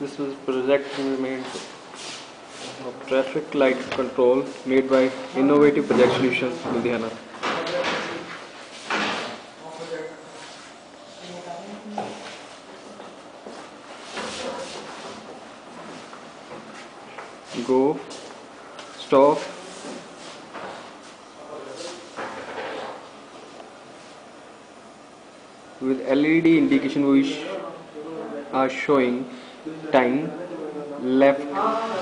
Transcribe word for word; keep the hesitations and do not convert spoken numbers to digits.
This was project implement of traffic light control made by Innovative Project Solutions, Ludhiana. Go, stop, with L E D indication we sh are showing time, left,